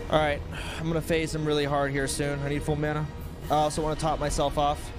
All right, I'm gonna phase him really hard here soon. I need full mana. I also want to top myself off.